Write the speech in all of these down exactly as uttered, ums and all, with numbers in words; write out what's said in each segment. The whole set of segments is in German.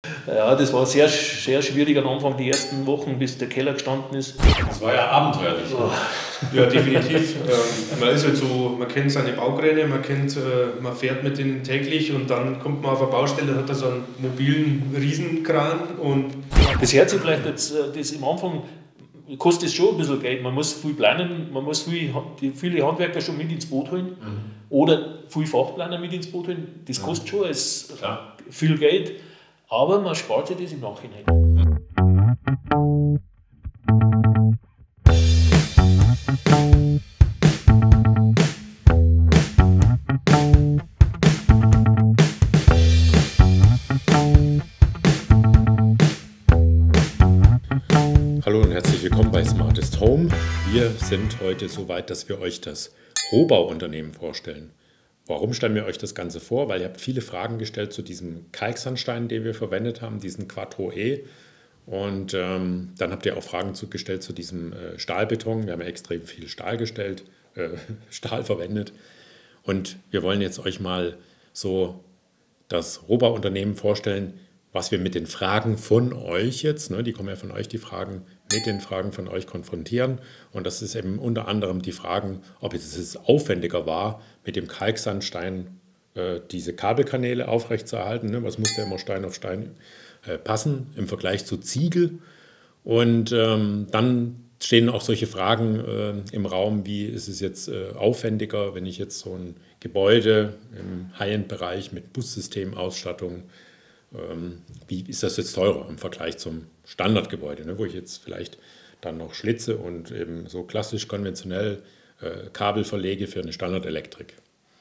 Ja, das war sehr, sehr schwierig am Anfang, die ersten Wochen, bis der Keller gestanden ist. Das war ja abenteuerlich. Oh. Ja, definitiv. ähm, man ist halt so, man kennt seine Baukräne, man kennt, äh, man fährt mit denen täglich und dann kommt man auf eine Baustelle, hat da so einen mobilen Riesenkran und... Das hört sich vielleicht jetzt, das im Anfang kostet es schon ein bisschen Geld. Man muss viel planen, man muss viel, die, viele Handwerker schon mit ins Boot holen mhm. oder viel Fachplaner mit ins Boot holen. Das kostet mhm. schon als viel Geld, aber man spart sich das im Nachhinein. Hallo und herzlich willkommen bei Smartest Home. Wir sind heute so weit, dass wir euch das Rohbauunternehmen vorstellen. Warum stellen wir euch das Ganze vor? Weil ihr habt viele Fragen gestellt zu diesem Kalksandstein, den wir verwendet haben, diesen Quattro E. Und ähm, dann habt ihr auch Fragen gestellt zu diesem äh, Stahlbeton. Wir haben ja extrem viel Stahl gestellt, äh, Stahl verwendet. Und wir wollen jetzt euch mal so das Rohbauunternehmen vorstellen, was wir mit den Fragen von euch jetzt, ne, die kommen ja von euch, die Fragen, mit den Fragen von euch konfrontieren. Und das ist eben unter anderem die Fragen, ob es aufwendiger war, mit dem Kalksandstein äh, diese Kabelkanäle aufrechtzuerhalten. Ne? Was muss der immer Stein auf Stein äh, passen im Vergleich zu Ziegel? Und ähm, dann stehen auch solche Fragen äh, im Raum, wie ist es jetzt äh, aufwendiger, wenn ich jetzt so ein Gebäude im High-End-Bereich mit Bussystemausstattung, ähm, wie ist das jetzt teurer im Vergleich zum Standardgebäude, ne, wo ich jetzt vielleicht dann noch Schlitze und eben so klassisch konventionell äh, Kabel verlege für eine Standardelektrik.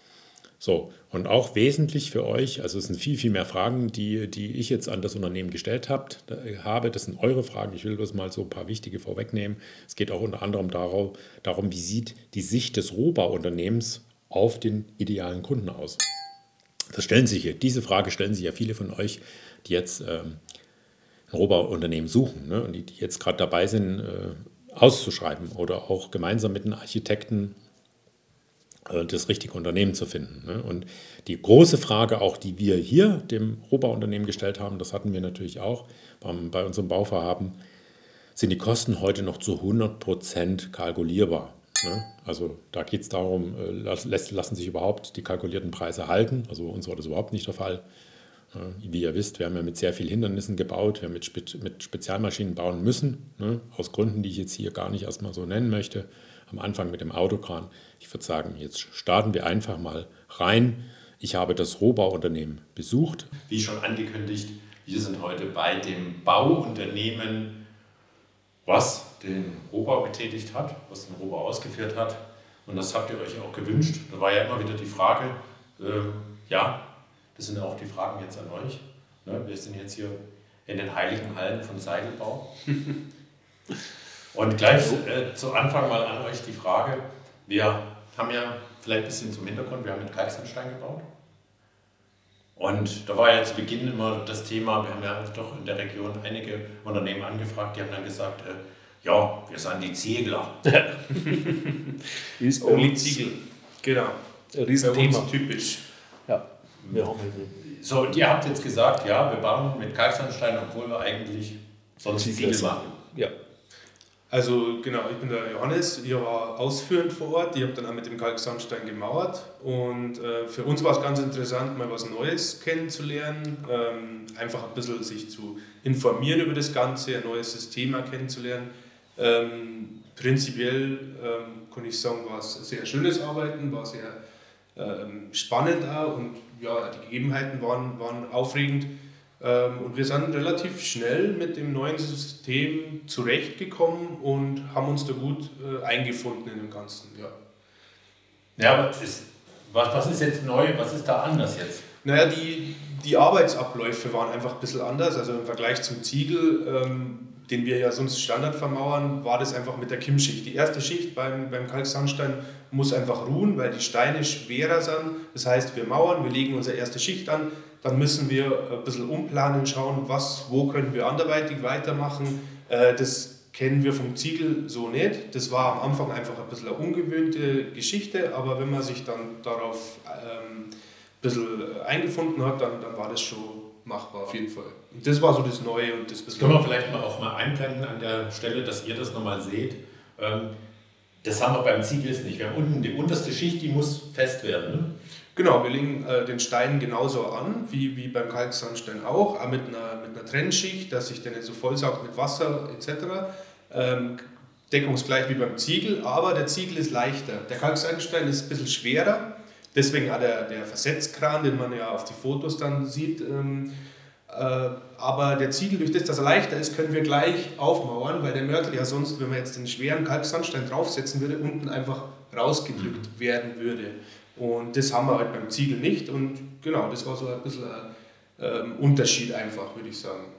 So, und auch wesentlich für euch, also es sind viel, viel mehr Fragen, die, die ich jetzt an das Unternehmen gestellt habt, habe. Das sind eure Fragen. Ich will bloß mal so ein paar wichtige vorwegnehmen. Es geht auch unter anderem darum, darum wie sieht die Sicht des Rohbauunternehmens auf den idealen Kunden aus. Das stellen sich hier, diese Frage stellen sich ja viele von euch, die jetzt ähm, ein Rohbauunternehmen suchen, ne, und die, die jetzt gerade dabei sind, äh, auszuschreiben oder auch gemeinsam mit einem Architekten äh, das richtige Unternehmen zu finden. Ne. Und die große Frage auch, die wir hier dem Rohbauunternehmen gestellt haben, das hatten wir natürlich auch beim, bei unserem Bauvorhaben, sind die Kosten heute noch zu hundert Prozent kalkulierbar? Ne? Also da geht es darum, äh, lass, lassen sich überhaupt die kalkulierten Preise halten. Also uns war das überhaupt nicht der Fall. Äh, wie ihr wisst, wir haben ja mit sehr vielen Hindernissen gebaut, wir haben mit, Spe mit Spezialmaschinen bauen müssen, ne? Aus Gründen, die ich jetzt hier gar nicht erstmal so nennen möchte. Am Anfang mit dem Autokran. Ich würde sagen, jetzt starten wir einfach mal rein. Ich habe das Rohbauunternehmen besucht. Wie schon angekündigt, wir sind heute bei dem Bauunternehmen, was den Rohbau getätigt hat, was den Rohbau ausgeführt hat. Und das habt ihr euch auch gewünscht. Da war ja immer wieder die Frage, äh, ja, das sind auch die Fragen jetzt an euch. Ne? Wir sind jetzt hier in den heiligen Hallen von Seidelbau. Und gleich äh, zu Anfang mal an euch die Frage, wir haben ja vielleicht ein bisschen zum Hintergrund, wir haben mit Kalksandstein gebaut. Und da war ja zu Beginn immer das Thema, wir haben ja doch in der Region einige Unternehmen angefragt, die haben dann gesagt, äh, ja, wir sind die Ziegler. Ist Only Ziegel, genau. Ein Riesenthema. Typisch. Ja, wir haben halt so, und ihr habt jetzt gesagt, ja, wir bauen mit Kalksandstein, obwohl wir eigentlich sonst Ziegel machen. Ja. Also genau, ich bin der Johannes, ich war ausführend vor Ort, ich habe dann auch mit dem Kalksandstein gemauert und äh, für uns war es ganz interessant, mal was Neues kennenzulernen, ähm, einfach ein bisschen sich zu informieren über das Ganze, ein neues System kennenzulernen. Ähm, prinzipiell ähm, kann ich sagen, war es sehr schönes Arbeiten, war sehr ähm, spannend auch und ja, die Gegebenheiten waren, waren aufregend. Und wir sind relativ schnell mit dem neuen System zurechtgekommen und haben uns da gut äh, eingefunden in dem Ganzen. Ja, ja aber ist, was, was ist jetzt neu, was ist da anders jetzt? Naja, die, die Arbeitsabläufe waren einfach ein bisschen anders. Also im Vergleich zum Ziegel, ähm, den wir ja sonst Standard vermauern, war das einfach mit der Kimmschicht. Die erste Schicht beim, beim Kalksandstein muss einfach ruhen, weil die Steine schwerer sind. Das heißt, wir mauern, wir legen unsere erste Schicht an. Dann müssen wir ein bisschen umplanen, schauen, was, wo können wir anderweitig weitermachen. Das kennen wir vom Ziegel so nicht. Das war am Anfang einfach ein bisschen eine ungewöhnte Geschichte, aber wenn man sich dann darauf ähm, ein bisschen eingefunden hat, dann, dann war das schon machbar auf jeden Fall. Und das war so das Neue und das, das können wir vielleicht mal auch mal einblenden an der Stelle, dass ihr das nochmal seht. Das haben wir beim Ziegel nicht. Wir haben unten die unterste Schicht, die muss fest werden. Ne? Genau, wir legen äh, den Stein genauso an, wie, wie beim Kalksandstein auch, auch mit einer, mit einer Trennschicht, dass sich der nicht so vollsaugt mit Wasser et cetera. Ähm, deckungsgleich wie beim Ziegel, aber der Ziegel ist leichter. Der Kalksandstein ist ein bisschen schwerer, deswegen auch der, der Versetzkran, den man ja auf die Fotos dann sieht. Ähm, äh, aber der Ziegel, durch das, dass er leichter ist, können wir gleich aufmauern, weil der Mörtel ja sonst, wenn man jetzt den schweren Kalksandstein draufsetzen würde, unten einfach rausgedrückt werden würde. Und das haben wir halt beim Ziegel nicht und genau, das war so ein bisschen ein ähm, Unterschied einfach, würde ich sagen.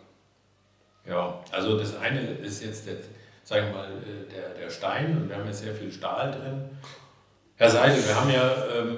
Ja, also das eine ist jetzt, der, sagen wir mal, der, der Stein und wir haben jetzt sehr viel Stahl drin. Herr Seidel, wir haben ja, ähm,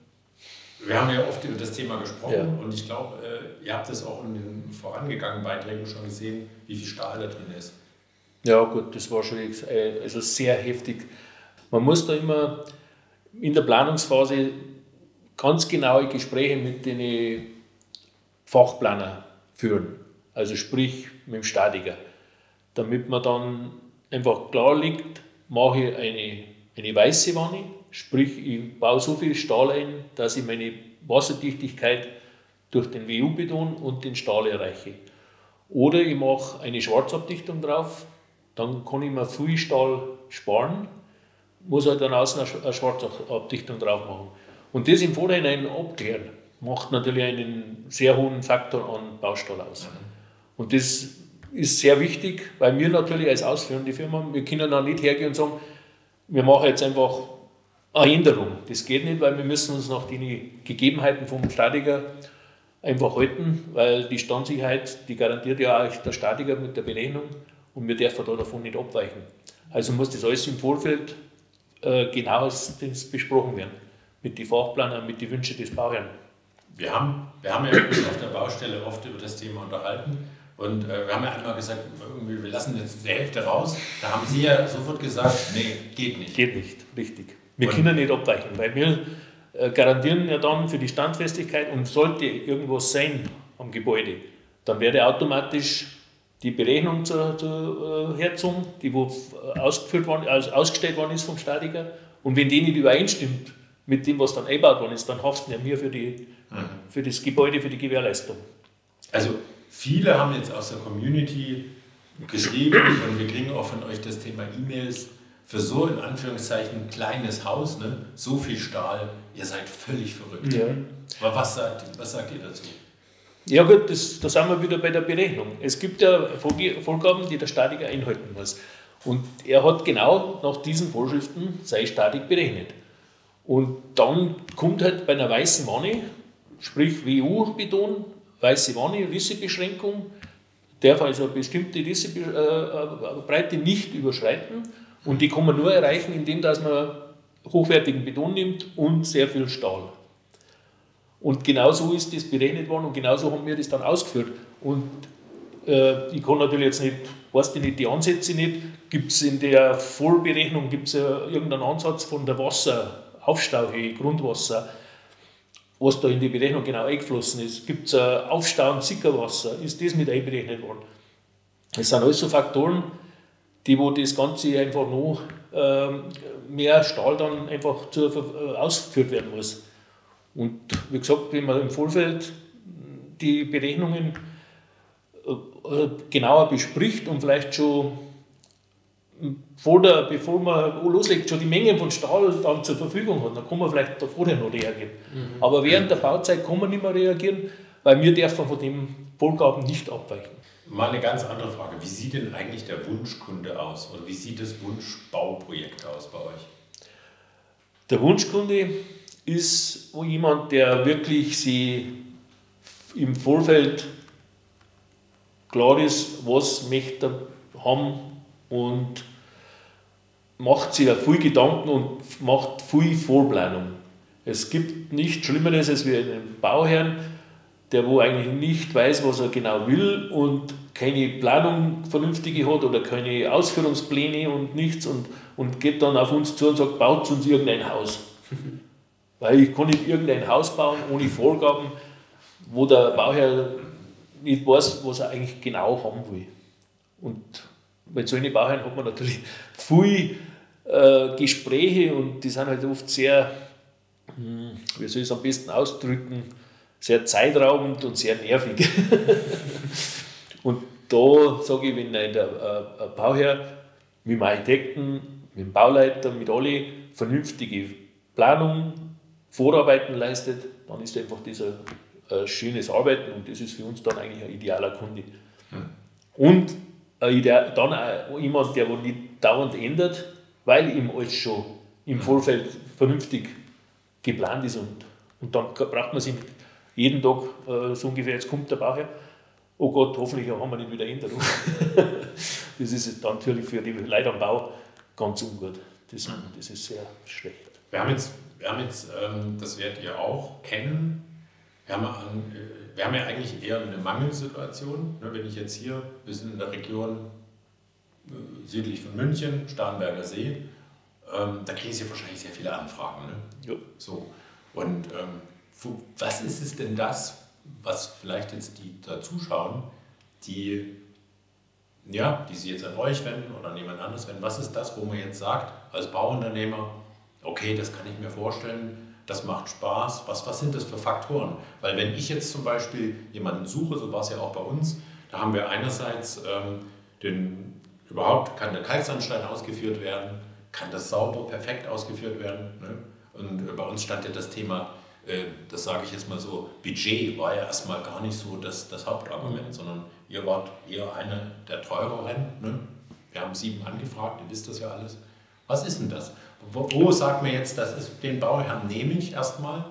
wir haben ja oft über das Thema gesprochen ja. und ich glaube, äh, ihr habt das auch in den vorangegangenen Beiträgen schon gesehen, wie viel Stahl da drin ist. Ja gut, das war schon also sehr heftig. Man muss da immer in der Planungsphase ganz genaue Gespräche mit den Fachplanern führen, also sprich mit dem Statiker, damit man dann einfach klar liegt, mache ich eine, eine weiße Wanne, sprich ich baue so viel Stahl ein, dass ich meine Wasserdichtigkeit durch den W U-Beton und den Stahl erreiche. Oder ich mache eine Schwarzabdichtung drauf, dann kann ich mir viel Stahl sparen, muss halt dann außen eine Schwarzabdichtung drauf machen. Und das im Vorhinein abklären, macht natürlich einen sehr hohen Faktor an Baustahl aus. Und das ist sehr wichtig, weil wir natürlich als ausführende Firma, wir können dann nicht hergehen und sagen, wir machen jetzt einfach eine Änderung. Das geht nicht, weil wir müssen uns nach den Gegebenheiten vom Statiker einfach halten, weil die Standsicherheit, die garantiert ja auch der Statiker mit der Berechnung und wir dürfen da davon nicht abweichen. Also muss das alles im Vorfeld genauestens besprochen werden, mit den Fachplanern, mit den Wünschen des Bauherrn. Wir haben, wir haben ja auf der Baustelle oft über das Thema unterhalten und äh, wir haben ja einmal gesagt, irgendwie, wir lassen jetzt die Hälfte raus. Da haben Sie ja sofort gesagt, nee, geht nicht. Geht nicht, richtig. Wir und können nicht abweichen, weil wir äh, garantieren ja dann für die Standfestigkeit und sollte irgendwas sein am Gebäude, dann werde automatisch die Berechnung zur, zur äh, hergezogen, die wo ausgeführt worden, also ausgestellt worden ist vom Statiker. Und wenn die nicht übereinstimmt mit dem, was dann eingebaut worden ist, dann haften ja wir für, die, mhm. für das Gebäude, für die Gewährleistung. Also viele haben jetzt aus der Community geschrieben und wir kriegen auch von euch das Thema E-Mails, für so in Anführungszeichen kleines Haus, ne, so viel Stahl, ihr seid völlig verrückt. Ja. Aber was sagt, was sagt ihr dazu? Ja gut, das, da sind wir wieder bei der Berechnung. Es gibt ja Vorgaben, die der Statiker einhalten muss. Und er hat genau nach diesen Vorschriften seine Statik berechnet. Und dann kommt halt bei einer weißen Wanne, sprich W U-Beton, weiße Wanne, Rissebeschränkung, darf also eine bestimmte Rissebreite nicht überschreiten. Und die kann man nur erreichen, indem dass man hochwertigen Beton nimmt und sehr viel Stahl. Und genau so ist das berechnet worden und genauso haben wir das dann ausgeführt. Und äh, ich kann natürlich jetzt nicht, weiß ich nicht, die Ansätze nicht, gibt es in der Vollberechnung gibt's ja irgendeinen Ansatz von der Wasseraufstauhöhe, Grundwasser, was da in die Berechnung genau eingeflossen ist. Gibt es Aufstau- und Sickerwasser, ist das mit einberechnet worden? Das sind alles so Faktoren, die wo das Ganze einfach noch äh, mehr Stahl dann einfach zur, äh, ausgeführt werden muss. Und wie gesagt, wenn man im Vorfeld die Berechnungen genauer bespricht und vielleicht schon vor der, bevor man loslegt, schon die Menge von Stahl dann zur Verfügung hat, dann kann man vielleicht da vorher noch reagieren. Mhm. Aber während der Bauzeit kann man nicht mehr reagieren, weil wir dürfen von den Vorgaben nicht abweichen. Mal eine ganz andere Frage. Wie sieht denn eigentlich der Wunschkunde aus? Oder wie sieht das Wunschbauprojekt aus bei euch? Der Wunschkunde ist jemand, der wirklich sie im Vorfeld klar ist, was möchte er haben und macht sich viel Gedanken und macht viel Vorplanung. Es gibt nichts Schlimmeres als wie einen Bauherrn, der wo eigentlich nicht weiß, was er genau will und keine Planung vernünftige hat oder keine Ausführungspläne und nichts und, und geht dann auf uns zu und sagt, baut uns irgendein Haus. Weil ich kann nicht irgendein Haus bauen ohne Vorgaben, wo der Bauherr nicht weiß, was er eigentlich genau haben will. Und bei solchen Bauherren hat man natürlich viel äh, Gespräche und die sind halt oft sehr, hm, wie soll ich es am besten ausdrücken, sehr zeitraubend und sehr nervig. Und da sage ich, wenn ein, ein Bauherr mit dem Architekten, mit dem Bauleiter, mit alle vernünftige Planung, Vorarbeiten leistet, dann ist einfach dieser äh, schönes Arbeiten und das ist für uns dann eigentlich ein idealer Kunde. Hm. Und äh, ideal, dann auch jemand, der nicht dauernd ändert, weil ihm alles schon im Vorfeld vernünftig geplant ist und, und dann braucht man sich jeden Tag äh, so ungefähr, jetzt kommt der Bauherr, oh Gott, hoffentlich haben wir nicht wieder Änderung. Das ist dann natürlich für die Leute am Bau ganz ungut. Das, das ist sehr schlecht. Wir haben jetzt, wir haben jetzt ähm, das werdet ihr auch kennen, wir haben, an, äh, wir haben ja eigentlich eher eine Mangelsituation. Ne, wenn ich jetzt hier, wir sind in der Region äh, südlich von München, Starnberger See, ähm, da kriege ich ja wahrscheinlich sehr viele Anfragen. Ne? Ja. So. Und ähm, wo, was ist es denn das, was vielleicht jetzt die da zuschauen, die, ja, die sich jetzt an euch wenden oder an jemand anderes wenden, was ist das, wo man jetzt sagt, als Bauunternehmer, okay, das kann ich mir vorstellen, das macht Spaß, was, was sind das für Faktoren? Weil wenn ich jetzt zum Beispiel jemanden suche, so war es ja auch bei uns, da haben wir einerseits ähm, den, überhaupt kann der Kalksandstein ausgeführt werden, kann das sauber, perfekt ausgeführt werden, ne? Und äh, bei uns stand ja das Thema, das sage ich jetzt mal so, Budget war ja erstmal gar nicht so das, das Hauptargument, mhm. sondern ihr wart eher eine der teureren. Ne? Wir haben sieben angefragt, ihr wisst das ja alles. Was ist denn das? Wo, wo sagt man jetzt, das ist, den Bauherrn nehme ich erstmal?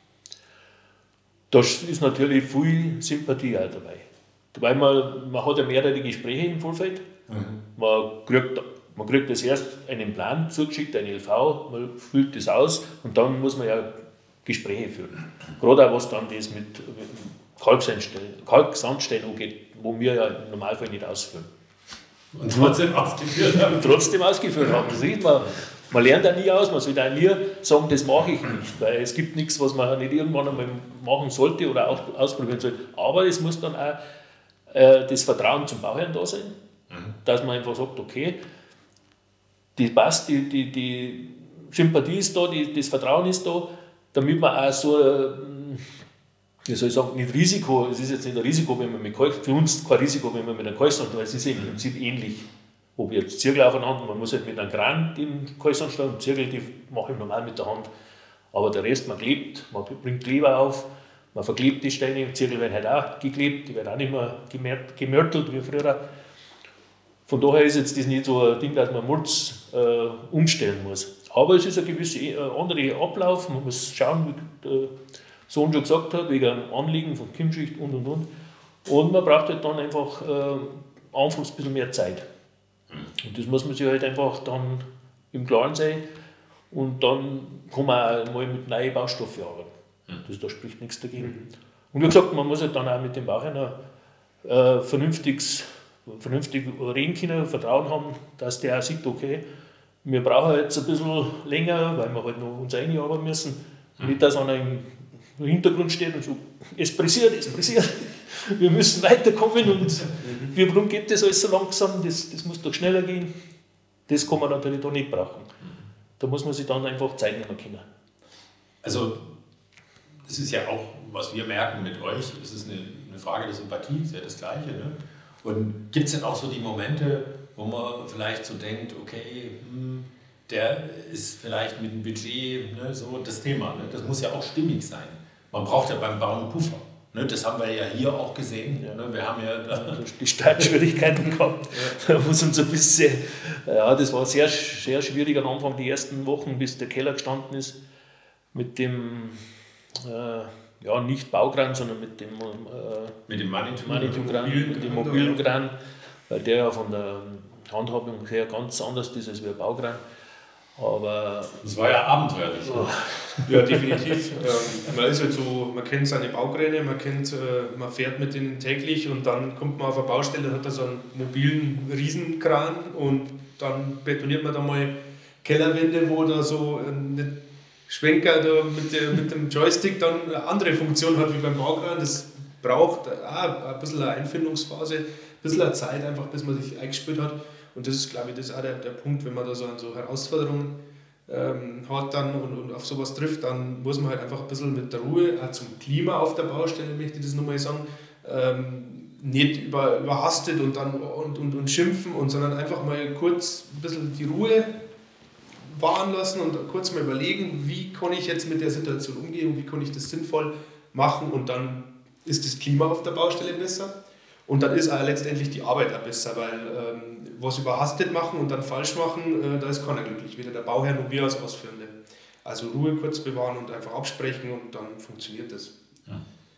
Da ist natürlich viel Sympathie auch dabei. Weil man, man hat ja mehrere Gespräche im Vorfeld. Mhm. Man, kriegt, man kriegt das erst einen Plan zugeschickt, ein L V, man füllt das aus und dann muss man ja Gespräche führen. Gerade auch was dann das mit, mit Kalksandstein, Kalksandstein angeht, wo wir ja im Normalfall nicht ausführen. Und trotzdem ausgeführt haben. Und trotzdem ausgeführt haben. Das sieht man, man lernt auch nie aus, man sollte auch nie sagen, das mache ich nicht, weil es gibt nichts, was man nicht irgendwann einmal machen sollte oder auch ausprobieren sollte. Aber es muss dann auch äh, das Vertrauen zum Bauherrn da sein, mhm. dass man einfach sagt, okay, die passt, die, die, die Sympathie ist da, die, das Vertrauen ist da, damit man auch so, wie soll ich sagen, nicht Risiko, es ist jetzt nicht ein Risiko, wenn man mit Kalk, für uns kein Risiko, wenn man mit einem Kalksand, weil es ist im Prinzip ähnlich, ob ich jetzt Zirkel aufeinander, man muss halt mit einem Kran den Kalksand schlagen, Zirkel, die mache ich normal mit der Hand, aber der Rest, man klebt, man bringt Kleber auf, man verklebt die Steine, Zirkel werden halt auch geklebt, die werden auch nicht mehr gemörtelt wie früher. Von daher ist jetzt das nicht so ein Ding, dass man Murz äh, umstellen muss. Aber es ist ein gewisser äh, anderer Ablauf, man muss schauen, wie der Sohn schon gesagt hat, wegen dem Anliegen von Kimmschicht und und und. Und man braucht halt dann einfach äh, anfangs ein bisschen mehr Zeit. Und das muss man sich halt einfach dann im Klaren sein. Und dann kann man auch mal mit neuen Baustoffen arbeiten. Das, da spricht nichts dagegen. Und wie gesagt, man muss halt dann auch mit dem Bauherrn äh, vernünftiges vernünftig reden können, Vertrauen haben, dass der auch sieht, okay, wir brauchen jetzt ein bisschen länger, weil wir halt noch uns einarbeiten müssen. Mhm. Nicht, dass einer im Hintergrund steht und so, es pressiert, es pressiert, wir müssen weiterkommen und mhm. wie, warum geht das alles so langsam, das, das muss doch schneller gehen. Das kann man natürlich da nicht brauchen. Mhm. Da muss man sich dann einfach Zeit nehmen können. Also, das ist ja auch, was wir merken mit euch, es ist eine, eine Frage der Sympathie, ist ja das Gleiche. Ne? Und gibt es denn auch so die Momente, wo man vielleicht so denkt, okay, hm, der ist vielleicht mit dem Budget, ne, so das Thema, ne, das muss ja auch stimmig sein. Man braucht ja beim Bauen Puffer. Ne, das haben wir ja hier auch gesehen. Ja. Ne, wir haben ja da die Startschwierigkeiten gehabt. Da muss uns ein bisschen, ja, das war sehr, sehr schwierig am Anfang, die ersten Wochen, bis der Keller gestanden ist, mit dem äh, ja, nicht Baukran, sondern mit dem, äh, mit dem Manitou-Kran, mit dem mobilen Kran, weil der ja von der Handhabung her ganz anders ist als wie ein Baukran. Aber das war ja abenteuerlich. Oh. Ja, definitiv. ähm, man ist halt so, man kennt seine Baukräne, man kennt, äh, man fährt mit denen täglich und dann kommt man auf eine Baustelle, hat da so einen mobilen Riesenkran und dann betoniert man da mal Kellerwände, wo da so ein Schwenker da mit, der, mit dem Joystick dann eine andere Funktion hat wie beim Baukran. Das braucht auch ein bisschen eine Einfindungsphase, ein bisschen eine Zeit einfach, bis man sich eingespielt hat. Und das ist, glaube ich, das ist auch der, der Punkt, wenn man da so an so Herausforderungen ähm, hat dann und, und auf sowas trifft, dann muss man halt einfach ein bisschen mit der Ruhe, auch zum Klima auf der Baustelle, möchte ich das nochmal sagen, ähm, nicht über, überhastet und dann und, und, und schimpfen, und, sondern einfach mal kurz ein bisschen die Ruhe wahren lassen und kurz mal überlegen, wie kann ich jetzt mit der Situation umgehen, wie kann ich das sinnvoll machen, und dann ist das Klima auf der Baustelle besser und dann ist auch letztendlich die Arbeit auch besser, weil ähm, was überhastet machen und dann falsch machen, äh, da ist keiner glücklich, weder der Bauherr noch wir als Ausführende. Also Ruhe kurz bewahren und einfach absprechen und dann funktioniert das. Ja.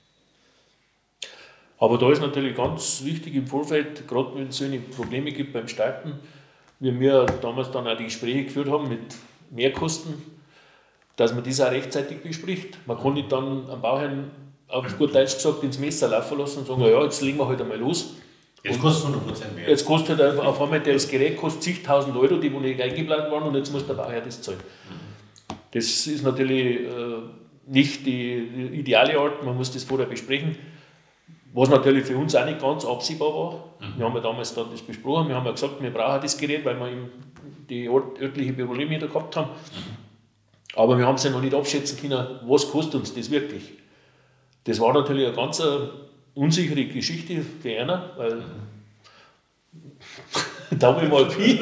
Aber da ist natürlich ganz wichtig im Vorfeld, gerade wenn es solche Probleme gibt beim Starten, wie wir damals dann auch die Gespräche geführt haben mit Mehrkosten, dass man das auch rechtzeitig bespricht. Man kann nicht dann am Bauherrn auf gut Deutsch gesagt ins Messer laufen lassen und sagen, ja, jetzt legen wir halt einmal los. Jetzt kostet hundert Prozent mehr. Jetzt kostet halt auf einmal das Gerät kostet zigtausend Euro, die wo nicht eingeplant waren, und jetzt muss der Bauherr das zahlen. Das ist natürlich äh, nicht die, die ideale Art, man muss das vorher besprechen. Was natürlich für uns auch nicht ganz absehbar war. Mhm. Wir haben ja damals dann das besprochen, wir haben ja gesagt, wir brauchen das Gerät, weil wir eben die örtlichen Probleme da gehabt haben. Mhm. Aber wir haben es ja noch nicht abschätzen können, was kostet uns das wirklich. Das war natürlich eine ganz unsichere Geschichte für einer, weil Daumen mal Pi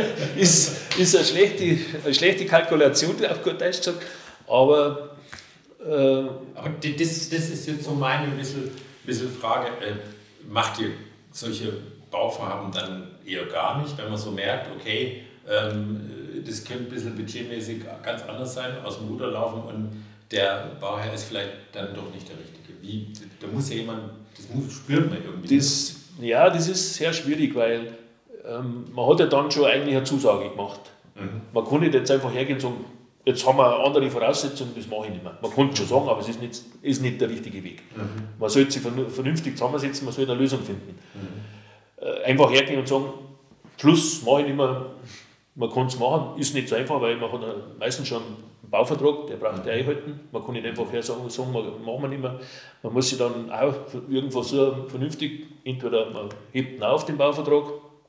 ist, ist eine, schlechte, eine schlechte Kalkulation, auf gut Deutsch gesagt. Aber, äh, Aber das, das ist jetzt so meine ein bisschen, bisschen Frage, äh, macht ihr solche Bauvorhaben dann eher gar nicht, wenn man so merkt, okay, ähm, das könnte ein bisschen budgetmäßig ganz anders sein, aus dem Ruder laufen und der Bauherr ist vielleicht dann doch nicht der Richtige. Wie, da muss ja jemand, das muss, spürt man irgendwie. Das, ja, das ist sehr schwierig, weil ähm, man hat ja dann schon eigentlich eine Zusage gemacht. Mhm. Man kann nicht jetzt einfach hergehen und sagen, jetzt haben wir andere Voraussetzungen, das mache ich nicht mehr. Man kann es schon sagen, aber es ist nicht, ist nicht der richtige Weg. Mhm. Man sollte sich vernünftig zusammensetzen, man sollte eine Lösung finden. Mhm. Äh, einfach hergehen und sagen, Schluss, mache ich nicht mehr. Man kann es machen, ist nicht so einfach, weil man hat meistens schon einen Bauvertrag, der braucht der einhalten. Man kann nicht einfach her sagen, sagen wir, machen wir nicht mehr. Man muss sich dann auch irgendwo so vernünftig, entweder man hebt ihn auf den Bauvertrag,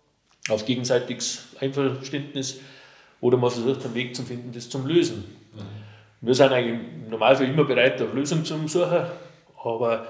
auf gegenseitiges Einverständnis, oder man versucht einen Weg zu finden, das zu lösen. Mhm. Wir sind eigentlich im Normalfall immer bereit, eine Lösung zu suchen, aber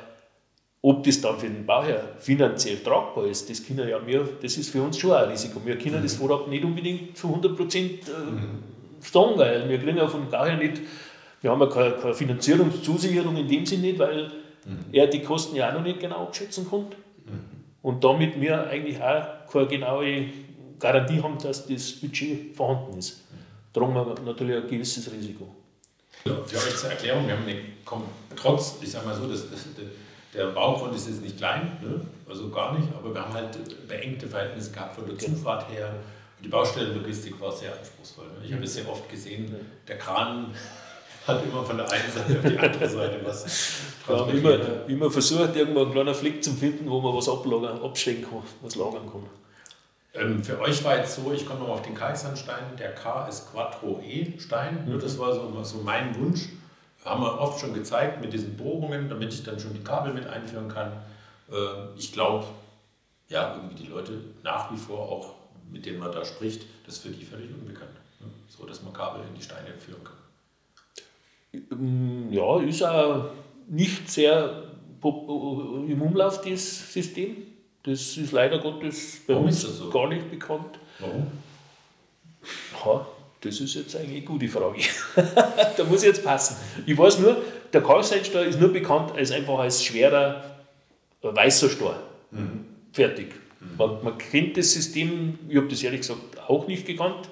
ob das dann für den Bauherr finanziell tragbar ist, das, können ja wir, das ist für uns schon ein Risiko. Wir können mhm. das Vorab nicht unbedingt zu hundert Prozent äh, mhm. sagen, weil wir kriegen ja von dem Bauherr nicht, wir haben ja keine, keine Finanzierungszusicherung in dem Sinne nicht, weil mhm. er die Kosten ja auch noch nicht genau abschätzen kann. Mhm. Und damit wir eigentlich auch keine genaue Garantie haben, dass das Budget vorhanden ist. Darum haben wir natürlich ein gewisses Risiko. Ja, für euch zur Erklärung, wir haben eine, trotz, ich sage mal so, das, das, der Baugrund ist jetzt nicht klein, ne? Also gar nicht, aber wir haben halt beengte Verhältnisse gehabt von der Zufahrt her. Die Baustellenlogistik war sehr anspruchsvoll. Ne? Ich habe es sehr oft gesehen, der Kran hat immer von der einen Seite auf die andere Seite was transportiert. Ja, immer, immer versucht, irgendwo einen kleinen Fleck zu finden, wo man was ablagern, abstellen kann, was lagern kann. Ähm, für euch war jetzt so, ich komme noch auf den Kalksandstein, der K ist Quattro E Stein, mhm. das war so, so mein Wunsch. Haben wir oft schon gezeigt mit diesen Bohrungen, damit ich dann schon die Kabel mit einführen kann. Äh, ich glaube, ja, irgendwie die Leute nach wie vor auch, mit denen man da spricht, das ist für die völlig unbekannt. Ne? So, dass man Kabel in die Steine führen kann. Ja, ist auch nicht sehr im Umlauf, das System. Das ist leider Gottes bei Warum uns ist das so? Gar nicht bekannt. Warum? Ja, das ist jetzt eigentlich eine gute Frage. Da muss ich jetzt passen. Ich weiß nur, der Kalksandstein ist nur bekannt als einfach als schwerer weißer Stein. Mhm. Fertig. Mhm. Man, man kennt das System, ich habe das ehrlich gesagt auch nicht gekannt.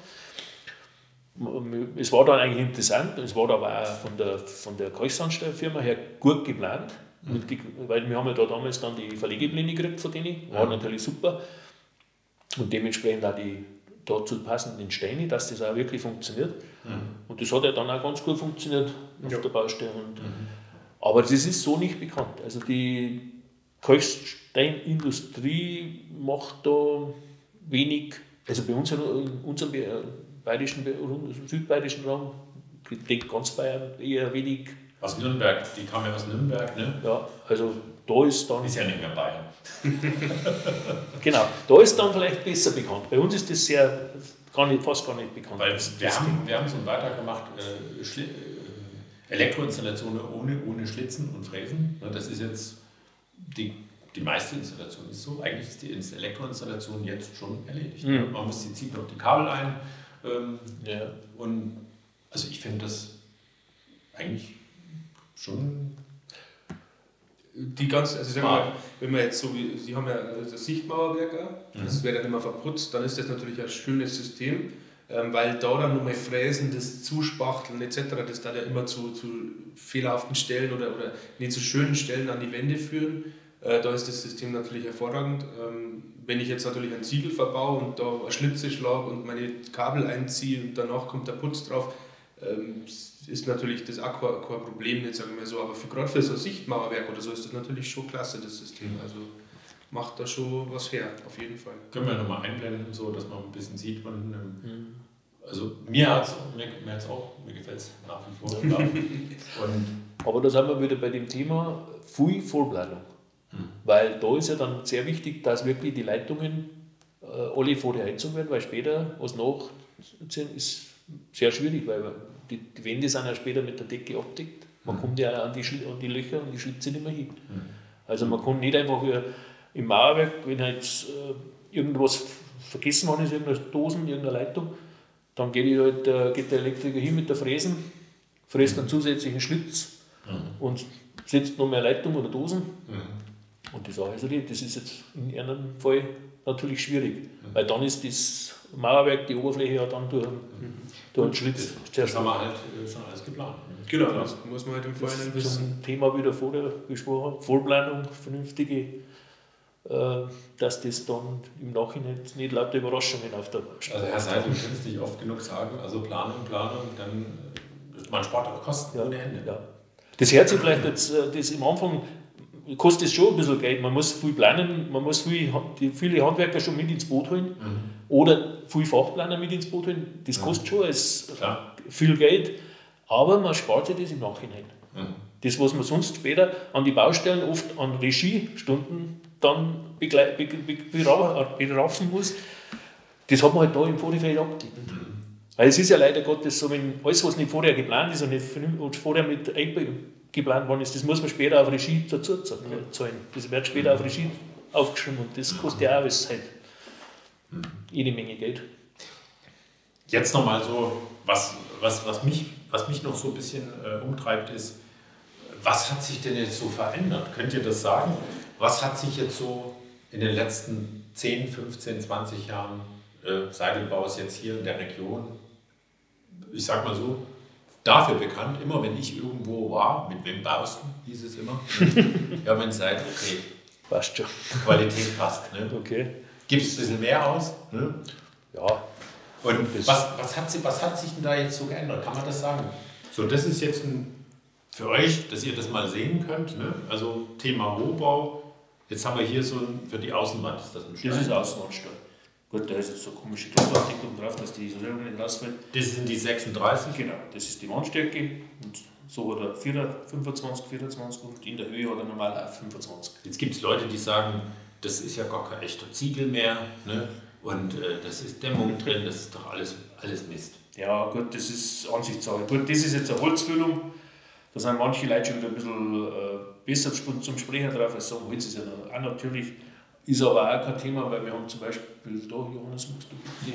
Es war dann eigentlich interessant, es war aber auch von der, von der Kalksandsteinfirma her gut geplant, mhm. die, weil wir haben ja da damals dann die Verlegepläne gekriegt von denen, war mhm. natürlich super. Und dementsprechend auch die dazu passenden Steine, dass das auch wirklich funktioniert. Mhm. Und das hat ja dann auch ganz gut funktioniert auf ja. der Baustelle. Und, mhm. Aber das ist so nicht bekannt. Also die Kalksteinindustrie macht da wenig, also bei uns in unserem bayerischen, südbayerischen Raum, ich denke ganz Bayern eher wenig. Aus Nürnberg, die kam ja aus Nürnberg, ne? Ja, also da ist dann... Ist ja nicht mehr Bayern. Genau, da ist dann vielleicht besser bekannt. Bei uns ist das sehr, gar nicht, fast gar nicht bekannt. Weil wir haben, wir haben so einen Beitrag gemacht, äh, Schli- äh, Elektroinstallationen ohne, ohne Schlitzen und Fräsen. Das ist jetzt, die, die meiste Installation ist so, eigentlich ist die Elektroinstallation jetzt schon erledigt. Mhm. Man muss, die zieht noch die Kabel ein. Ähm, ja. Und also ich finde das eigentlich schon... Die ganze, also sagen wir, wenn wir jetzt so wie, Sie haben ja das Sichtmauerwerk, mhm. das wäre dann immer verputzt, dann ist das natürlich ein schönes System, ähm, weil da dann nochmal Fräsen, das Zuspachteln et cetera, das dann ja immer zu, zu fehlerhaften Stellen oder, oder nicht zu schönen Stellen an die Wände führen. Äh, da ist das System natürlich hervorragend. Ähm, wenn ich jetzt natürlich einen Ziegel verbaue und da eine Schlitze schlage und meine Kabel einziehe und danach kommt der Putz drauf, ähm, ist natürlich das auch kein, kein Problem, jetzt sagen wir so, aber für, gerade für so ein Sichtmauerwerk oder so ist das natürlich schon klasse, das System. Also macht da schon was her, auf jeden Fall. Können wir nochmal einblenden, so dass man ein bisschen sieht, man, mhm. also mir hat es mir, mir auch, mir gefällt es nach wie vor. Und aber da sind wir wieder bei dem Thema viel Vorplanung, mhm. weil da ist ja dann sehr wichtig, dass wirklich die Leitungen äh, alle vor der Heizung werden, weil später was nachziehen ist sehr schwierig, weil die, die Wände sind ja später mit der Decke abgedeckt. Man mhm. kommt ja an die, an die Löcher und die Schlitze nicht mehr hin. Mhm. Also man kann nicht einfach wie im Mauerwerk, wenn jetzt äh, irgendwas vergessen worden ist, irgendeine Dosen, irgendeine Leitung, dann geht, ich halt, äh, geht der Elektriker hin mit der Fräsen, fräst einen zusätzlichen Schlitz mhm. und setzt noch mehr Leitung oder Dosen. Mhm. Und die Sache ist erledigt. Das ist jetzt in einem Fall natürlich schwierig, mhm. weil dann ist das Mauerwerk, die Oberfläche ja dann durch, mhm. durch einen Schlitz. Das, das haben wir halt schon alles geplant. Genau, das muss man halt im Vorhinein wissen. Zum Thema wieder vorher gesprochen haben, Vorplanung, vernünftige, äh, dass das dann im Nachhinein nicht lauter Überraschungen auf der Straße. Also Herr Seidel, du kannst nicht oft genug sagen, also Planung, Planung, dann man spart auch Kosten ja, ohne Ende. Ja. Das hört sich vielleicht jetzt, das am Anfang kostet es schon ein bisschen Geld, man muss viel planen, man muss viel, die, viele Handwerker schon mit ins Boot holen mhm. oder viel Fachplaner mit ins Boot holen, das kostet schon als viel Geld, aber man spart sich das im Nachhinein. Mhm. Das, was man sonst später an die Baustellen oft an Regiestunden dann begle- be- be- beraffen muss, das hat man halt da im Vorfeld abgegeben. Mhm. Weil es ist ja leider Gottes so, wenn alles, was nicht vorher geplant ist und nicht vorher mit geplant worden ist, das muss man später auf Regie dazu zahlen. Das wird später auf Regie aufgeschrieben und das kostet ja auch alles Zeit. Jede Menge Geld. Jetzt nochmal so, was, was, was, mich, was mich noch so ein bisschen äh, umtreibt, ist, was hat sich denn jetzt so verändert? Könnt ihr das sagen? Was hat sich jetzt so in den letzten zehn, fünfzehn, zwanzig Jahren äh, Seidelbaus jetzt hier in der Region, ich sag mal so, dafür bekannt, immer wenn ich irgendwo war, mit wem baust du, hieß es immer, ja, wenn Seidel, okay, passt schon. Qualität passt. Ne? Okay. Gibt es ein bisschen mehr aus? Ne? Ja. Und was, was, hat sich, was hat sich denn da jetzt so geändert? Kann man das sagen? So, das ist jetzt ein, für euch, dass ihr das mal sehen könnt. Ne? Also Thema Rohbau. Jetzt haben wir hier so ein, für die Außenwand ist das ein Stein. Das ist Außenwandstein. Gut, da ist jetzt so eine komische Klebeartikel drauf, dass die Isolierung nicht rausfällt. Das sind die sechsunddreißig? Genau, das ist die Wandstärke. Und so hat er fünfundzwanzig, vierundzwanzig und in der Höhe hat er normal auch fünfundzwanzig. Jetzt gibt es Leute, die sagen, das ist ja gar kein echter Ziegel mehr. Ne? Und äh, das ist Dämmung drin, das ist doch alles, alles Mist. Ja gut, das ist Ansichtssache. Gut, das ist jetzt eine Holzfüllung. Da sind manche Leute schon wieder ein bisschen äh, besser zum Sprechen drauf, als sagen, Holz ist ja auch natürlich, ist aber auch kein Thema, weil wir haben zum Beispiel, da Johannes, magst du bitte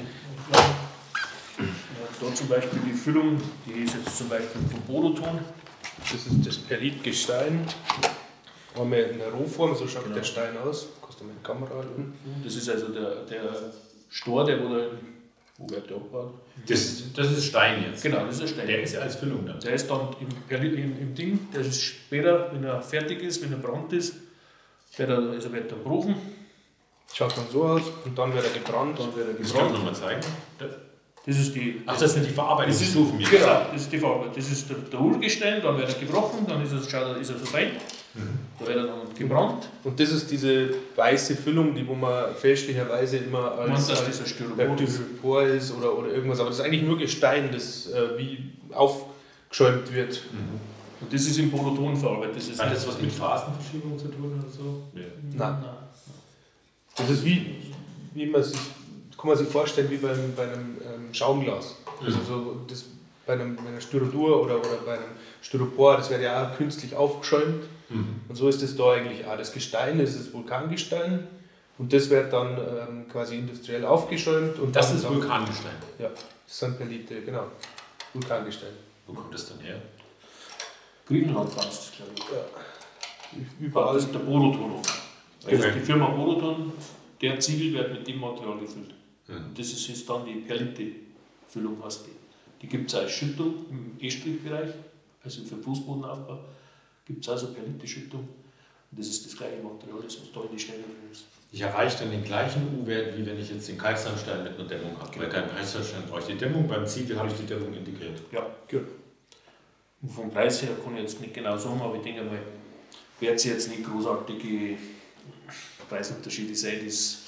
ja, da zum Beispiel die Füllung, die ist jetzt zum Beispiel vom Bodoton. Das ist das Perlitgestein. Haben wir in der Rohform, so schaut genau. der Stein aus. Kannst du mit der Kamera halten. Das ist also der, der Stor, der wurde, wo wird der abgebaut? Das, das ist Stein jetzt. Genau, das ist ein Stein. Der ist ja als Füllung dann. Der ist dann im, im, im Ding, der ist später, wenn er fertig ist, wenn er brannt ist, wird er, also wird er gebrochen. Schaut dann so aus und dann wird er gebrannt. Dann wird er gebrannt. Das kann ich nochmal zeigen. Das ist die, Ach, das sind die Verarbeitungsstufen jetzt. Genau, das ist die Verarbeitung. Das ist der, der Urgestein, dann wird er gebrochen, dann ist er, schaut, ist er so fein. Mhm. Da wird er dann gebrannt. Und das ist diese weiße Füllung, die wo man fälschlicherweise immer als, als, als Styropor ist. Styropor ist oder, oder irgendwas. Aber das ist eigentlich nur Gestein, das äh, wie aufgeschäumt wird. Mhm. Und das ist im Prototon verarbeitet. Das ist Hat das was mit Phasenverschiebung zu tun oder so? Nee. Nein. Nein. Das ist wie, wie man sich, kann man sich vorstellen, wie beim, bei einem ähm, Schaumglas. Mhm. Also so das, bei, einem, bei einer Styrodur oder, oder bei einem Styropor, das wird ja auch künstlich aufgeschäumt. Mhm. Und so ist das da eigentlich auch. Das Gestein, das ist das Vulkangestein. Und das wird dann ähm, quasi industriell aufgeschäumt. Und das ist Vulkangestein? Ja, das sind Perlite, genau. Vulkangestein. Wo kommt das denn her? Griechenland ganz, das glaube ich. Ja. Überall. Das ist der Prototon. Also okay. Die Firma Prototon, der Ziegel wird mit dem Material gefüllt. Mhm. Das ist jetzt dann die Perlite-Füllung, heißt die. Die gibt es als Schüttung im E-Strich-Bereich, also für Fußbodenaufbau gibt es also Perlite-Schüttung. Und das ist das gleiche Material, das was da in die Stelle drin ist. Ich erreiche dann den gleichen U-Wert, wie wenn ich jetzt den Kalksandstein mit einer Dämmung habe. Weil kein Kalksandstein brauche ich die Dämmung, beim Ziegel habe ich die Dämmung integriert. Ja, gut. Und vom Preis her kann ich jetzt nicht genau sagen, aber ich denke mal, wird es jetzt nicht großartige Preisunterschiede sein. Das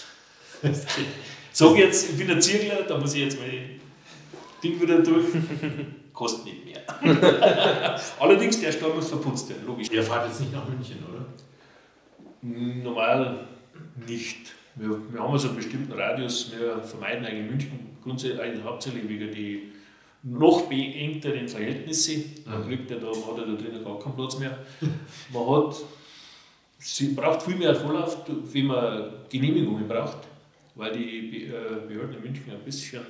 sage ich jetzt, ich bin ein Ziegler, da muss ich jetzt mein Ding wieder durch. Kostet nicht mehr. Allerdings, der Stahl muss verputzt werden, logisch. Ihr fahrt jetzt nicht nach München, oder? Normal nicht. Wir, wir haben also einen bestimmten Radius, wir vermeiden eigentlich München grundsätzlich eigentlich hauptsächlich wegen die noch beengteren Verhältnisse. Man kriegt ja da, man hat ja da drinnen gar keinen Platz mehr. Man hat, sie braucht viel mehr Vorlauf, wie man Genehmigungen braucht, weil die Behörden in München ein bisschen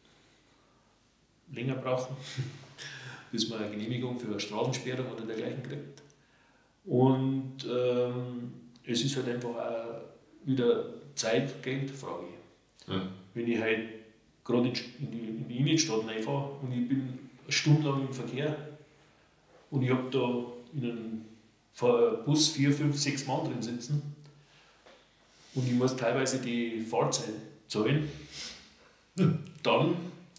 länger brauchen, bis man eine Genehmigung für eine Straßensperrung oder dergleichen kriegt. Und ähm, es ist halt einfach auch wieder Zeit-Geld-Frage. Ja. Wenn ich halt gerade in die, in die Innenstadt reinfahre und ich bin eine Stunde lang im Verkehr und ich habe da in einem Bus vier, fünf, sechs Mann drin sitzen und ich muss teilweise die Fahrzeit zahlen, dann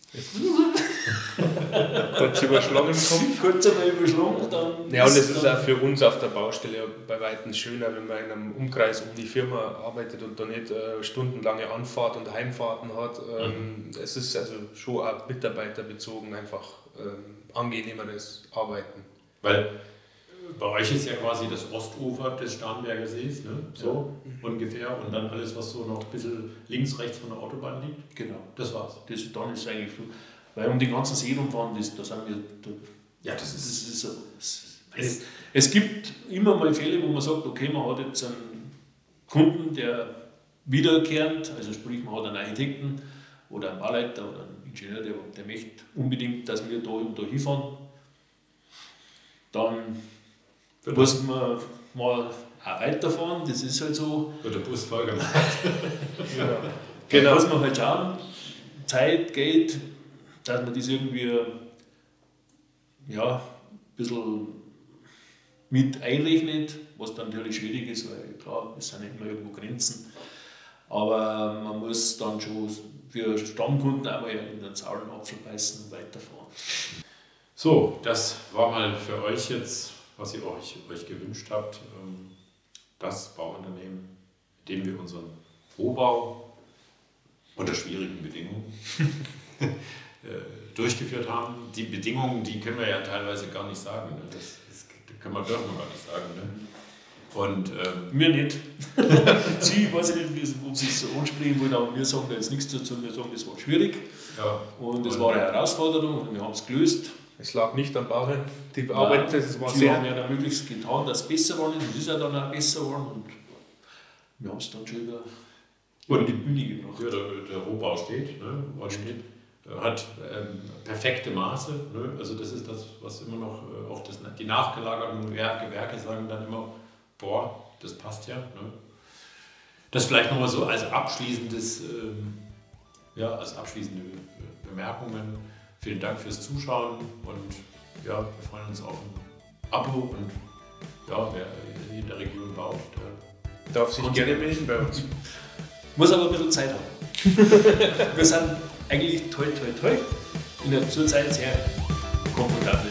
kurz überschlagen kommen. Kurz einmal überschlagen, dann. Ja, und es ist auch für uns auf der Baustelle bei weitem schöner, wenn man in einem Umkreis um die Firma arbeitet und da nicht äh, stundenlange Anfahrt und Heimfahrten hat. Ähm, mhm. Es ist also schon auch mitarbeiterbezogen einfach ähm, angenehmeres Arbeiten. Weil bei euch ist ja quasi das Ostufer des Starnberger Sees, ne? So ja. ungefähr, und dann alles, was so noch ein bisschen links, rechts von der Autobahn liegt. Genau. Das war's. Das, dann ist eigentlich so. Weil um den ganzen See rumfahren, das, da sind wir. Da, ja, das ist, das ist so. Das, es, es gibt immer mal Fälle, wo man sagt, okay, man hat jetzt einen Kunden, der wiederkehrend, also sprich, man hat einen Architekten oder einen Bauleiter oder einen Ingenieur, der, der möchte unbedingt, dass wir da und da hinfahren. Dann Für muss man mal auch weiterfahren, das ist halt so. Wird der Bus voll gemacht. Ja. Genau. Da muss man halt schauen, Zeit, Geld, dass man das irgendwie ja, ein bisschen mit einrechnet, was dann natürlich schwierig ist, weil klar, es sind nicht immer irgendwo Grenzen. Aber man muss dann schon für Stammkunden einmal in den sauren Apfel beißen und weiterfahren. So, das war mal für euch jetzt, was ihr euch, euch gewünscht habt, das Bauunternehmen, mit dem wir unseren Rohbau unter schwierigen Bedingungen durchgeführt haben. Die Bedingungen, die können wir ja teilweise gar nicht sagen. Ne? Das, das kann man, dürfen wir gar nicht sagen. Ne? Und, ähm, wir nicht. Sie, weiß ich nicht, ob Sie es so ansprechen wollen, aber wir sagen da jetzt nichts dazu. Wir sagen, das war schwierig ja. und es war eine Herausforderung und wir haben es gelöst. Es lag nicht am Bauherrn, die Arbeit, das war Sie sehr... haben ja dann möglichst getan, dass es besser geworden ist. Es ist ja dann auch besser geworden und wir haben es dann schon wieder in die Bühne gebracht. Ja, der, der Rohbau steht, ne? Und steht. Hat ähm, perfekte Maße, ne? Also das ist das, was immer noch, äh, auch das, die nachgelagerten Werke, Werke sagen dann immer, boah, das passt ja. Ne? Das vielleicht nochmal so als abschließendes, ähm, ja, als abschließende Bemerkungen. Vielen Dank fürs Zuschauen und ja, wir freuen uns auf ein Abo und ja, wer in der Region baut, der darf sich gerne melden bei uns. Muss aber ein bisschen Zeit haben. Wir sind eigentlich toll, toll, toll. In der Zurzeit sehr komfortabel.